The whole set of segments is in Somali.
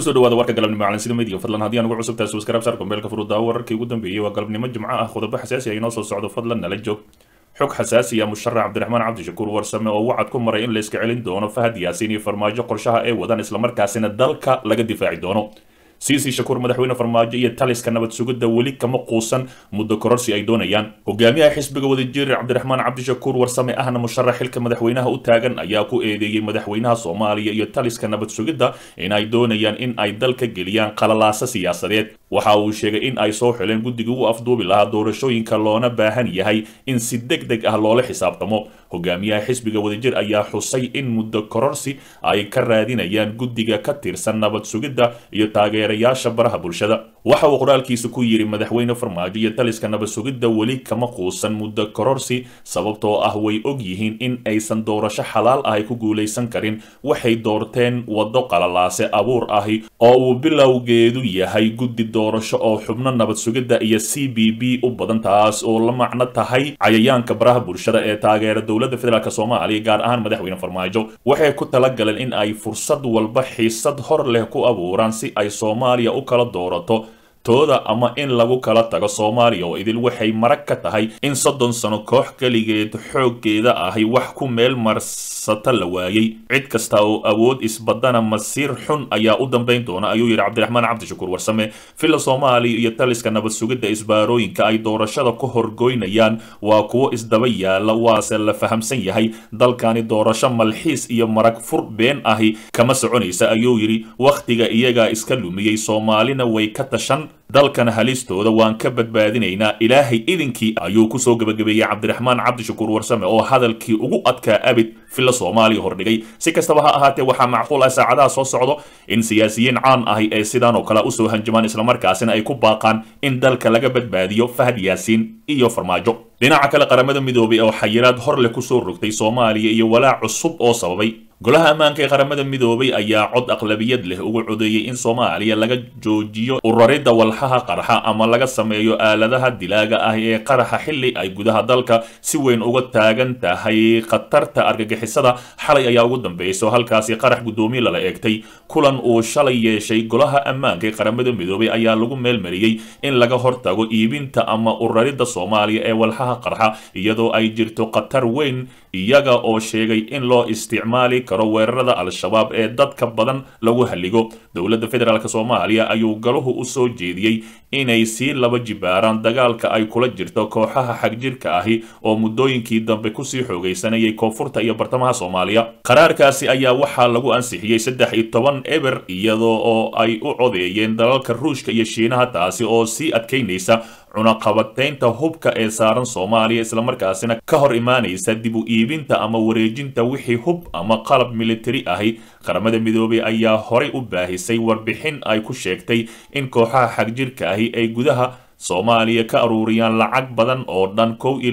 kusoo dhawaada warka galabnimo macalin media fadlan haddii aan ugu cusub tahay subscribe saar kombeelka furuda wararkii ugu dambeeyay waa galabnimo jimco ah qodobo xasaasi ah inoo soo socdo fadlan nala joog xog xasaasi ah musharax cabdiraxmaan cabdishakuur warsame oo wacad ku maray in la iska celin doono Fahad Yaasiin iyo farmaajo qorshaha ay wadaan isla markaasina dalka laga difaaci doono سيسي شكور مدحوينه فرماجة iyo taliska nabad sugidda weli kama quusan muddo kororsi ay doonayaan hogaamiyaha xisbiga wadajir cabdiraxmaan cabdishakuur warsame ahna musharax xilka madaxweynaha u taagan ayaa ku eedeeyay madaxweynaha Soomaaliya iyo taliska nabad sugidda in ay doonayaan in ay dalka geliyaan qalalaasa siyaasadeed waxa uu sheegay in ay soo xileen guddiga u afduubi lahaa doorashooyinka loona baahan yahay in si degdeg ah loola xisaabtamo hogaamiyaha xisbiga wadajir ayaa xusay in muddo kororsi ay ka raadinayaan guddiga ka tirsan nabad sugidda iyo taageerayaasha baraha bulshada waxa uu qoraalkiisa ku yiri madaxweyne farmaajo iyo taliska nabad sugidda weli kama quusan muddo kororsi sababtoo ah way og yihiin in aysan doorasho xalaal ah ku guuleysan karin waxay doorteen wado qalalaase abuur ahi oo uu bilowgeedu yahay guddi doorasho oo xubno nabad sugidda iyo CBB u badan taas oo la macno tahay cayayaanka baraha bulshada ee taageera dowladda federaalka Soomaaliya gaar ahaan madaxweyne farmaajo waxay ku talagaleen in ay fursad walba xiisad hor leh ku abuuraan si ay Soomaaliya u kala doorato tooda ama in lagu kala tago Soomaaliya oo idil waxay marag ka tahay in 30 sano koox kaligeed xooggeeda ahi wax ku meel marsata la waayay cid kasta oo awood isbadana masiir xun ayaa u dambeyn doona ayuu yiri cabdiraxmaan cabdishakuur warsame fila Soomaaliya iyo taliska nabad sugidda isbaarooyinka ay doorashada ku horgoynayaan waa kuwo isdaba yaala waase la fahamsan yahay dalkani doorasho malxiis iyo marag fur been ahi kama soconaysa ayuu yiri waqtiga iyaga iska lumiyay Soomaalina way ka tashan dalkan halistooda waan ka badbaadinaynaa ilaahay idinkii ayuu ku soo gabagabeeyay cabdiraxmaan cabdishakuur warsame oo hadalkii ugu adkaa abid fila Soomaaliya hordhigay si kastaba ha ahaatee waxa macquul ah saacadaha soo socdo in siyaasiyiin caan ahi ay sidaan oo kale u soo hanjamaan isla markaasina ay ku baaqaan in dalka laga badbaadiyo Fahad Yaasiin iyo farmaajo dhinaca kale qaramada midoobay oo xayiraad hor leh ku soo rogtay Soomaaliya iyo walaac cusub oo sababay golaha ammaanka ee qaramada midoobay ayaa cod aqlabiyad leh ugu codeeyay in Soomaaliya laga joojiyo ururida walxaha qarxa ama laga sameeyo aaladaha dilaaga ah ee qarxa xilli ay gudaha dalka si weyn uga taagan tahay khatarta argagixisada xalay ayaa ugu dambeysay halkaasi qarax gudoomiye la eegtay kulan uu shalay yeeshay golaha ammaanka ee qaramada midoobay ayaa lagu meelmariyay in laga hortago iibinta ama ururida Soomaaliya ee walxaha qarxa iyadoo ay jirto khatar weyn iyaga oo sheegay in loo isticmaali karo weerarada al-shabaab ee dadka badan lagu haligo dowladda federaalka Soomaaliya ayuu galuhu u soo jeediyay inay si laba jibaaraan dagaalka ay kula jirto kooxaha xagjirka ahi oo muddooyinkii dambe ku sii xoogeysanayay koonfurta iyo bartamaha Soomaaliya qaraarkaasi ayaa waxaa lagu ansixiyay 13 eber iyadoo oo ay u codeeyeen dalalka Ruushka iyo Shiinaha taasi oo si adkeynaysa cunaqabataynta hubka ee saaran Soomaaliya isla markaasina ka hor imaanaysa dib u iibinta ama wareejinta wixii hub ama qalab military ahi qaramada midoobay ayaa horay u baahisay warbixin ay ku sheegtay in kooxaha xagjirka ahi ay gudaha Soomaaliya ka aruuriyaan lacag badan oo dhan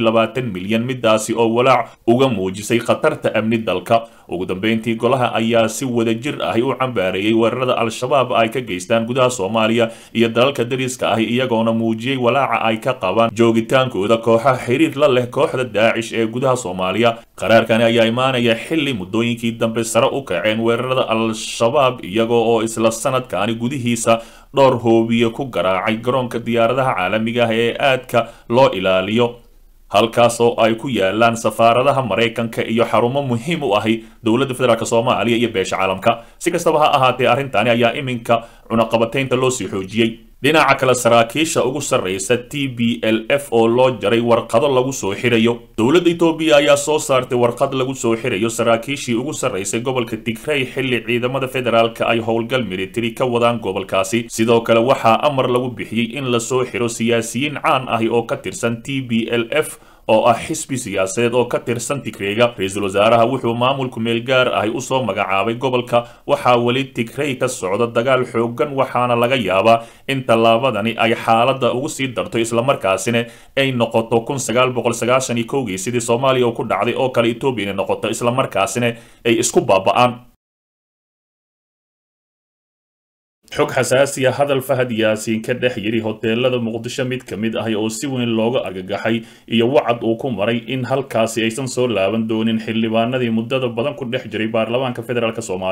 22 milyan midaasi oo walaac uga muujisay khatarta amni dalka ugu dambeyntii golaha ayaa si wadajir ah u cambaareeyay weerarada al-shabaab ay ka geystaan gudaha Soomaaliya iyo dalalka dariska ah iyagoona muujiyay walaaca ay ka qabaan joogitaankooda kooxaha xiriir la leh kooxda Daacish ee gudaha Soomaaliya qaraarkan ayaa imaanaya xilli muddooyinkii dambe sare u kaceen weerarada al-shabaab iyagoo oo isla sanadkaani gudihiisa dhowr hoobiye ku garaacay garoonka diyaaradaha caalamiga ah ee aadka loo ilaaliyo halkaas oo ay ku yaalaan safaaradaha Mareykanka iyo xarumo muhiim u ahi dowladda federaalka Soomaaliya iyo beesha caalamka si kastaba ha ahaatee arintani ayaa iminka cunaqabataynta loo sii xoojiyay dhinaca kale saraakiisha ugu sarreysa TPLF oo loo jaray warqado lagu soo xirayo dowladda Itoobiya ayaa soo saartay warqad lagu soo xirayo saraakiishii ugu sarreysay gobolka Tigray xilli ciidamada federaalka ay howlgal military ka wadaan gobolkaasi sidoo kale waxaa amar lagu bixiyay in la soo xiro siyaasiyiin caan ah oo ka tirsan TPLF oo ah xisbi siyaasadeed oo ka tirsan Tigrayga ra'iisul wasaaraha wuxuu maamulku meel gaar ah u soo magacaabay gobolka waxa wali Tigray ka socda dagaal xoogan waxaana laga yaabaa in talaabadani ay xaaladda ugu sii darto isla markaasina ay noqoto 1991 sidii Soomaaliya oo ku dhacday oo kale Itoobiya noqoto isla markaasina ay isku baaba'aan xog xasaasi ah hadal Fahad Yaasiin ka dhex yiri hoteelada Muqdisho mid kamid ah oo si weyn looga argagaxay iyo wacad uu ku maray in halkaasi aysan soo laaban doonin xildhibaanadii muddada badan ku dhex jiray baarlamaanka federaalka Soomaaliya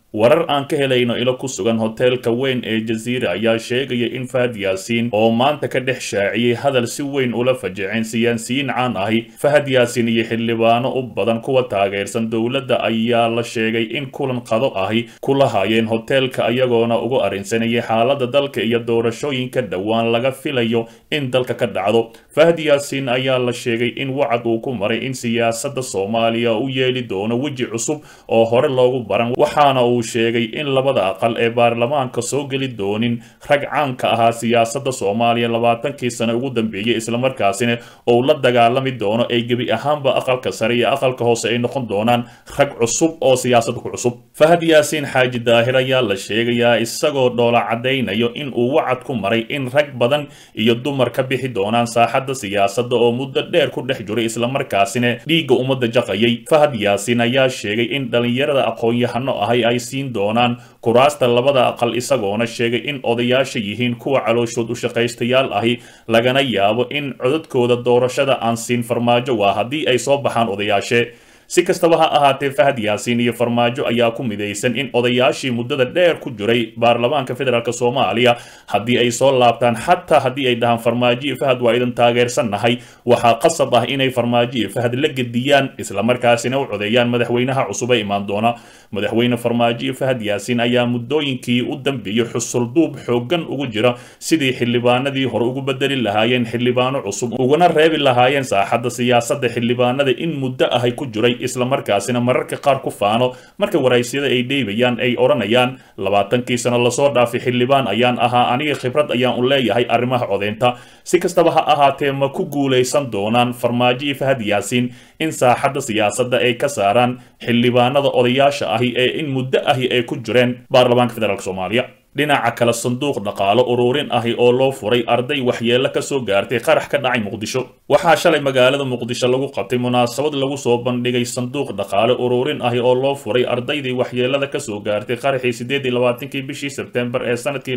warar aan ka helayno ilo ku sugan hoteelka weyn ee Jazeera ayaa sheegaya in Fahad Yaasiin oo maanta ka dhex shaaciyay hadal si weyn ula fajicin siyaasiyiin caan ahi. Fahad Yaasiin iyo xildhibaano u badan kuwa taageersan dowladda ayaa la sheegay in kulan qado ahi kula hayeen hoteelka ayagoona ugu arrinsanayay xaaladda dalka iyo doorashooyinka dhowaan laga filayo in dalka ka dhacdo. Fahad Yaasiin ayaa la sheegay in wacd uu ku maray in siyaasadda Soomaaliya uu yeeli doono weji cusub oo hore loogu baran, waxaana uu sheegay in labada aqal ee baarlamaanka soo geli doonin rag caan ka ahaa siyaasadda Soomaaliya 20kii sano ugu dambeeyay, isla markaasina uu la dagaalami doono ay gebi ahaanba aqalka sare iyo aqalka hoose ay noqon doonaan rag cusub oo siyaasadda ku cusub. Fahad Yaasiin Xaaji Daahir ayaa la sheegayaa isagoo dhoola cadaynayo in uu wacd ku maray in rag badan iyo dumar ka bixi doonaan saaxadda siyaasadda oo muddo dheer ku dhex jiray, isla markaasina dhiigga ummadda jaqayay. Fahad Yaasiin ayaa sheegay in dhalinyarada aqoon-yahano ahay ay siin doonaan kuraasta labada aqal, isagoona sheegay in odayaasha yihiin kuwa calooshood u shaqaystayaal ahi, lagana yaabo in codadkooda doorashada aan siin farmaajo waa haddii ay soo baxaan odayaashe. si kastaba ha ahaatee Fahad Yaasiin iyo Farmaajo ayaa ku midaysan in odayaashii muddada dheer ku jiray baarlamaanka federaalka Soomaaliya haddii ay soo laabtaan, xataa haddii ay dhahaan Farmaajo iyo Fahad waa idan taageersanahay, waxaa qasab ah inay Farmaajo iyo Fahad la gediyaan isla markaasina u codeeyaan madaxweynaha cusub ee imaan doona. madaxweyne Farmaajo iyo Fahad Yaasiin ayaa muddooyinkii u dambeeyay xusul duub xoogan ugu jira sidii xildhibaanadii hore ugu bedeli lahaayeen xildhibaano cusub uguna reebi lahaayeen saaxadda siyaasadda xildhibaanada in muddo ah ay ku jiray, isla markaasina mararka qaar ku faano marka waraysyada ay dheebayaan ay oranayaan 20kii sano la soo dhaafay xildhibaan ayaan ahaa, aniga khibrad ayaan u leeyahay arrimaha codeynta. si kastaba ha ahaatee ma ku guuleysan doonaan Farmaajo iyo Fahad Yaasiin in saaxadda siyaasadda ay ka saaraan xildhibaanada odayaasha ahi ee in muddo ahi ay ku jireen baarlamaanka federaalka Soomaaliya. dhinaca kale sanduuq dhaqaale ururin ahi oo loo furay arday waxyeelo ka soo gaartay qarax ka dhacay Muqdisho. waxaa shalay magaalada Muqdisho lagu qabtay munaasabad lagu soo bandhigay sanduuq dhaqaale ururin ahi oo loo furay ardaydii waxyeelada ka soo gaartay qaraxii 28kii bishii September ee sanadkii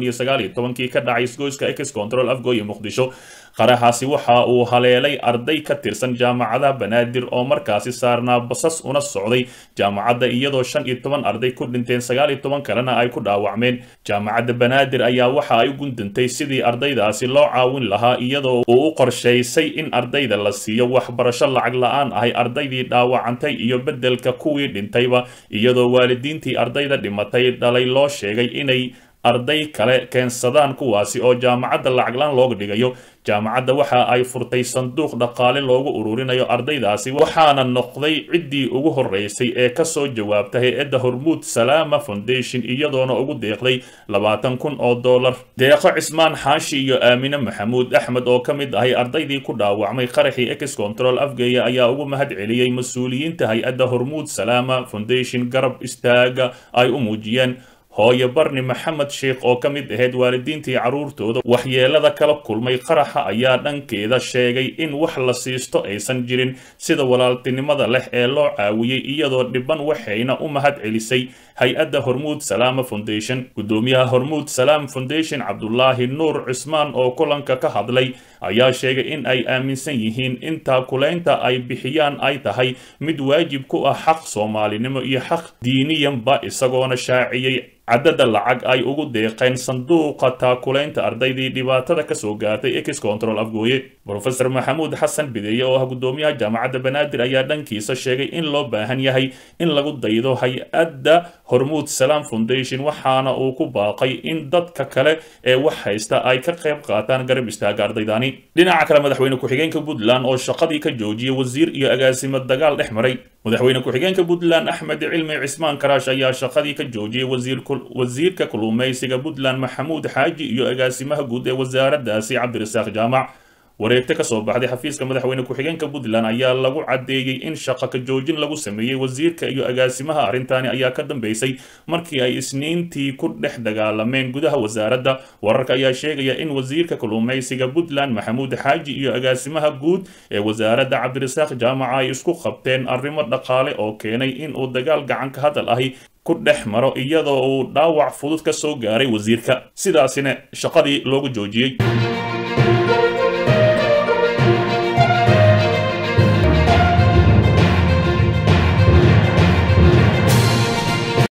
2019 ka dhacay isgoyska Ex Control Afgooy Muqdisho. qaraxaasi waxa uu haleelay arday ka tirsan jaamacadaha Banaadir oo markaasi saarnaa basas una socday jaamacadda, iyadoo 15 arday ku dhinteen 19 kalena ay ku dhaawacmeen. jaamacadda Banaadir ayaa waxa ay gundantay sidii ardaydaasi loo caawin lahaa, iyadoo uu u qorshaysay in ardayda la siiyo waxbarasho lacag la'aan ahi ardaydii dhaawacantay iyo beddelka kuwii dhintayba, iyadoo waalidiintii ardayda dhimatay dhalay loo sheegay inay arday kale keensadaan kuwaasi oo jaamacadda lacag la'aan looga dhigayo. jaamacadda waxa ay furtay sanduuq dhaqaale loogu ururinayo ardaydaasi, waxaana noqday ciddii ugu horeysay ee ka soo jawaabta hay'adda Hormuud Salaama Foundation iyadoona ugu deeqday $20,000. deeqo Cismaan Xaashi iyo Aamina Maxamuud Axmed oo ka mid ahay ardaydii ku dhaawacmay qaraxii Ex Control Afgooy ayaa ugu mahad celiyay mas'uuliyiinta hay'adda Hormuud Salaama Foundation garab istaaga ay u muujiyeen. hooyo Barni Maxamed Sheekh oo ka mid ahayd waalidiintii caruurtooda waxyeelada kala kulmay qaraxa ayaa dhankeeda sheegay in wax la siisto aysan jirin sida walaaltinimada leh ee loo caawiyay, iyadoo dhiban waxayna u mahad celisay hay'adda Hormuud Salaama Foundation. gudoomiyaha Hormuud Salaama Foundation Cabdullaahi Nuur Cismaan oo kulanka ka hadlay ayaa sheegay in ay aaminsan yihiin in taakulaynta ay bixiyaan ay tahay mid waajib ku ah xaq Soomaalinimo iyo xaq diiniyanba, isagoona shaaciyay cadada lacag ay ugu deeqeen sanduuqa taakulaynta ardaydii dhibaatada ka soo gaartay Ex Control Afgooy. Professor Maxamuud Xasan Bideeye oo ah gudoomiyaha jaamacadda Banaadir ayaa dhankiisa sheegay in loo baahan yahay in lagu daydo hay'adda Hormuud Salaam Foundation, waxaana uu ku baaqay in dadka kale ee wax haysta ay ka qayb qaataan garab istaaga ardaydani. dhinaca kale madaxweyne ku-xigeenka Puntland oo shaqadii ka joojiyay wasiir iyo agaasimo dagaal dhex maray. madaxweyne ku-xigeenka Puntland Axmed Cilmi Cismaan Karaash ayaa shaqadii ka joojiyay wasiirka kalluumaysiga Puntland Maxamuud Xaaji iyo agaasimaha guud ee wasaaraddaasi Cabdirasaaq Jaamac. wareegta ka soo baxday xafiiska madaxweyne ku-xigeenka Puntland ayaa lagu cadeeyay in shaqo ka joojin lagu sameeyay wasiirka iyo agaasimaha. arintani ayaa ka dambeysay markii ay isniintii ku dhex dagaalameen gudaha wasaaradda. wararka ayaa sheegaya in wasiirka kalluumaysiga Puntland Maxamuud Xaaji iyo agaasimaha guud ee wasaaradda Cabdirasaaq Jaamac ay isku qabteen arrimo dhaqaale oo keenay in uu dagaal gacan ka hadal ahi ku dhex maro, iyadoo uu dhaawac fudud ka soo gaaray wasiirka, sidaasina shaqadii loogu joojiyay.